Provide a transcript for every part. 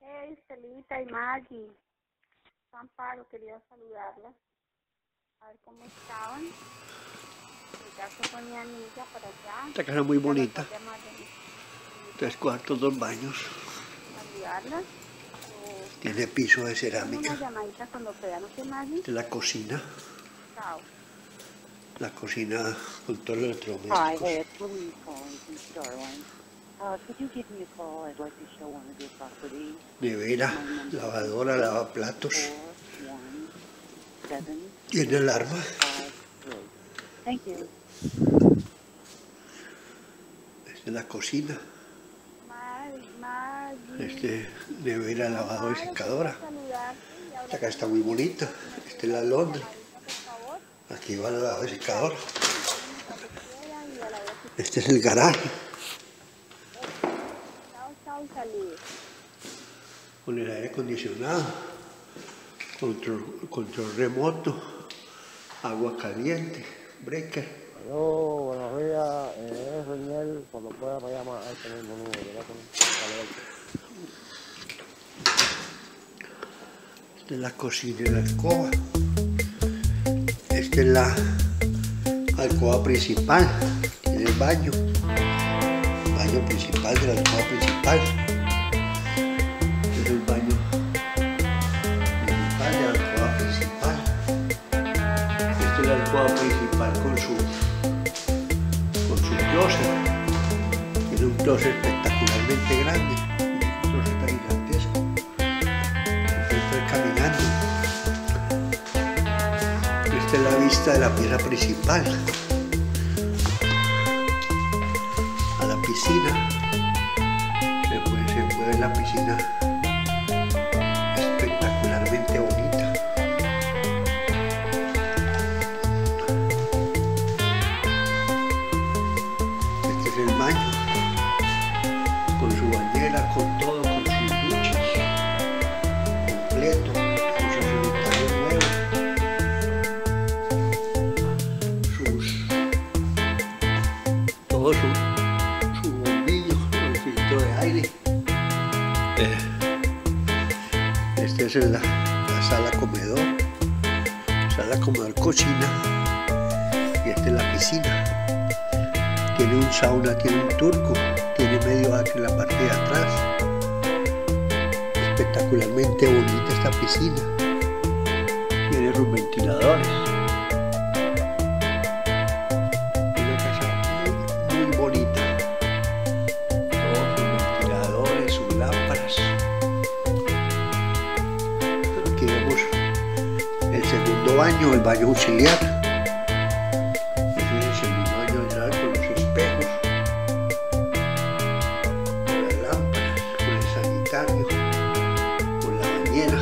Estelita y Maggie, Amparo, quería saludarlas, a ver cómo estaban. Ya se fue mi amiga para allá. Esta casa es muy bonita. 3 cuartos, 2 baños. Saludarlas. Tiene piso de cerámica. Una llamadita cuando puedan, ¿no, Maggie? Esta es la cocina. Chao. La cocina con todos los electrodomésticos. Hi, hey, it's Louise calling from Starline. Could you give me a call? I'd like to show one of your properties. Nevera, lavadora, lavaplatos. 417. Tiene alarma. 53. Thank you. Esta es la cocina. Maggie. Nevera, lavadora y secadora. Esta casa está muy bonita. Esta es la Londres. Aquí va la lavadora y secadora. Este es el garaje. Con el aire acondicionado, control remoto, agua caliente, breaker. Aló, buenos días, Reniel, cuando pueda me llama a este mismo número de teléfono. Esta es la cocina y la alcoba. Esta es la alcoba principal, tiene el baño principal de la alcoba principal. Este es el baño principal de la alcoba principal. Esta es la alcoba principal con su closet. Tiene un closet espectacularmente grande, un closet tan gigantesco. Estoy caminando. Esta es la vista de la pieza principal a la piscina. Se puede ver la piscina espectacularmente bonita. Este es el baño con su bañera, con todo, con sus duchas completo, con su sanitario nuevo, todo su bombillo, el filtro de aire. Esta es la sala comedor cocina, y esta es la piscina. Tiene un sauna, tiene un turco, tiene medio acre en la parte de atrás. Espectacularmente bonita esta piscina. Tiene sus ventiladores. Una casa muy bonita. Todos sus ventiladores, sus lámparas. Aquí vemos el segundo baño, el baño auxiliar. Ese es el segundo baño auxiliar con los espejos, con las lámparas, con el sanitario, con la bañera,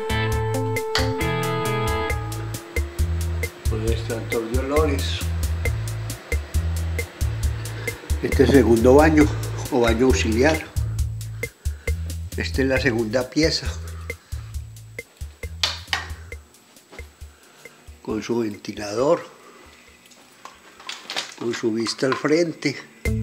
con el extractor de olores. Este es el segundo baño o baño auxiliar. Esta es la segunda pieza, con su ventilador, con su vista al frente.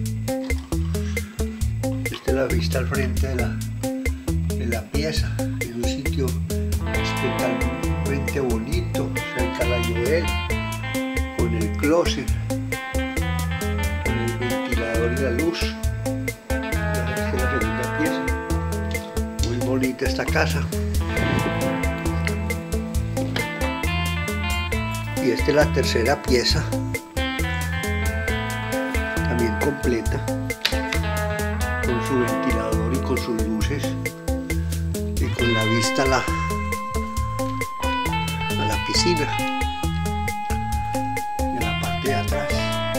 Esta es la vista al frente de la pieza, en un sitio especialmente bonito, cerca de la Joel, con el closet, con el ventilador y la luz. Esta es la segunda pieza. Muy bonita esta casa. Y esta es la tercera pieza, también completa, con su ventilador y con sus luces, y con la vista a la piscina, en la parte de atrás.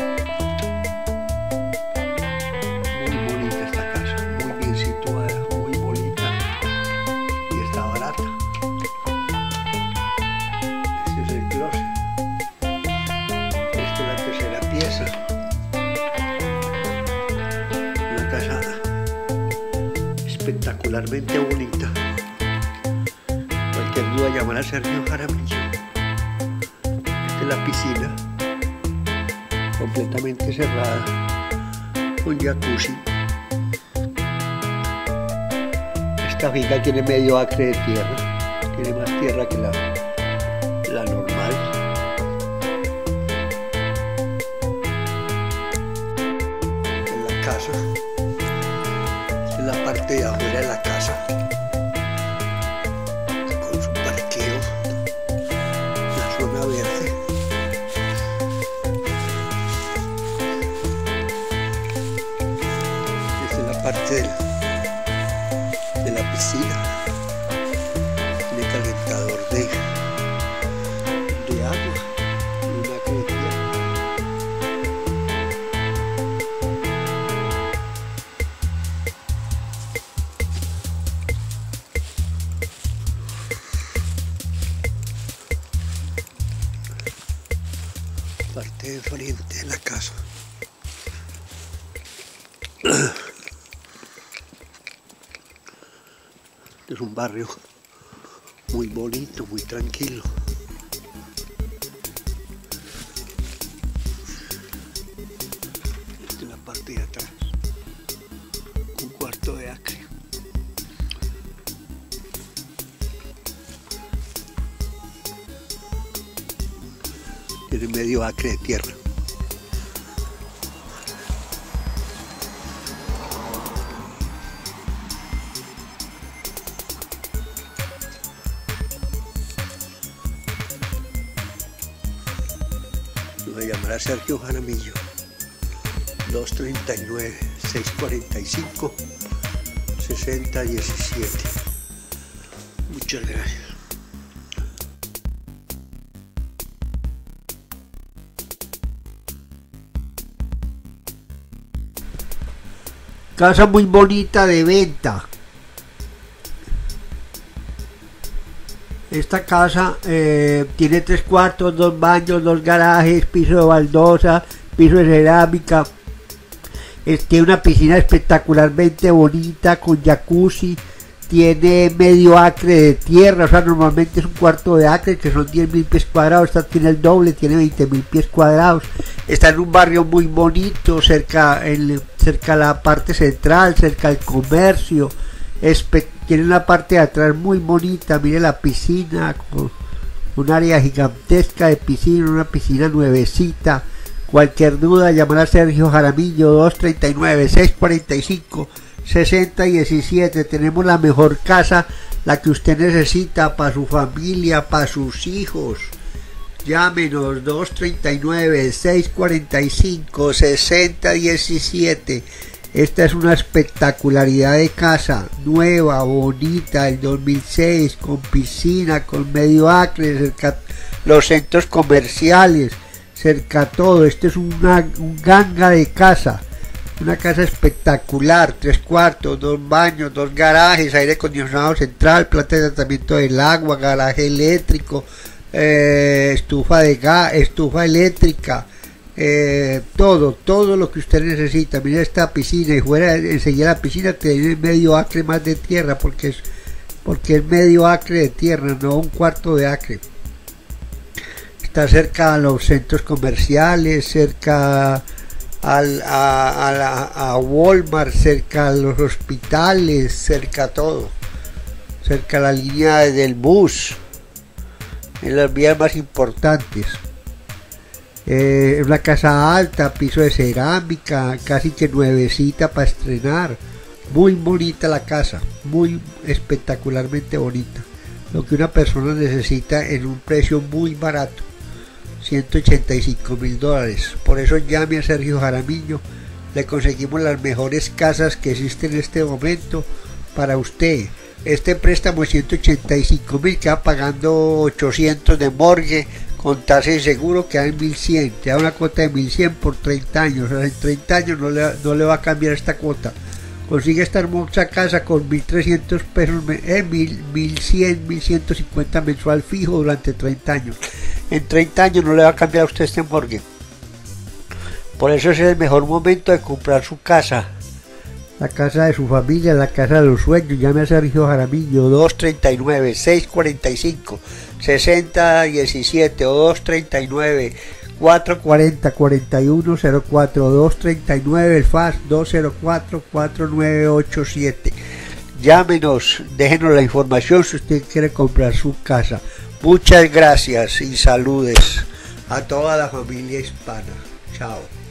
Muy bonita esta casa, muy bien situada, muy bonita, y está barata. Este es el closet. Esta es la tercera pieza. Una casa espectacularmente bonita. Cualquier duda llamar a Sergio Jaramillo. Esta es la piscina, completamente cerrada, con jacuzzi. Esta finca tiene medio acre de tierra, tiene más tierra que la normal. En la casa, esta es la parte de afuera de la casa, con su parqueo, la zona verde. Esta es la parte de la piscina. Tiene calentador de agua y una acre de tierra. Parte de frente de la casa. Es un barrio muy bonito, muy tranquilo. Esta es la parte de atrás, un cuarto de acre. Tiene medio acre de tierra. Me llamará Sergio Jaramillo, 239-645-6017. Muchas gracias. Casa muy bonita de venta. Esta casa tiene 3 cuartos, 2 baños, 2 garajes, piso de baldosa, piso de cerámica. Tiene una piscina espectacularmente bonita con jacuzzi. Tiene medio acre de tierra, o sea, normalmente es un cuarto de acre, que son 10.000 pies cuadrados. Esta tiene el doble, tiene 20.000 pies cuadrados. Está en un barrio muy bonito, cerca a la parte central, cerca al comercio. Tiene una parte de atrás muy bonita, mire la piscina, con un área gigantesca de piscina, una piscina nuevecita. Cualquier duda, llamar a Sergio Jaramillo, 239-645-6017. Tenemos la mejor casa, la que usted necesita para su familia, para sus hijos. Llámenos, 239-645-6017. Esta es una espectacularidad de casa, nueva, bonita, del 2006, con piscina, con medio acre, cerca los centros comerciales, cerca todo. Este es un ganga de casa, una casa espectacular, 3 cuartos, 2 baños, 2 garajes, aire acondicionado central, planta de tratamiento del agua, garaje eléctrico, estufa de gas, estufa eléctrica. Todo lo que usted necesita. Mira esta piscina, y fuera enseguida la piscina tiene medio acre más de tierra, porque es medio acre de tierra, no un cuarto de acre. Está cerca a los centros comerciales, cerca a Walmart, cerca a los hospitales, cerca a todo, cerca a la línea del bus, en las vías más importantes. Es una casa alta, piso de cerámica, casi que nuevecita para estrenar. Muy bonita la casa, muy espectacularmente bonita. Lo que una persona necesita en un precio muy barato, $185.000. Por eso llame a Sergio Jaramillo, le conseguimos las mejores casas que existen en este momento para usted. Este préstamo de 185.000 queda pagando 800 de morgue, con tasa de seguro queda en 1.100, te da una cuota de 1.100 por 30 años, o sea, en 30 años no le va a cambiar esta cuota. Consigue esta hermosa casa con 1.300 pesos, 1.100, 1.150 mensual fijo durante 30 años. En 30 años no le va a cambiar a usted este morgue. Por eso es el mejor momento de comprar su casa. La casa de su familia, la casa de los sueños. Llame a Sergio Jaramillo, 239-645-6017 o 239-440-4104, 239 el FAS 204-4987. Llámenos, déjenos la información si usted quiere comprar su casa. Muchas gracias y saludes a toda la familia hispana. Chao.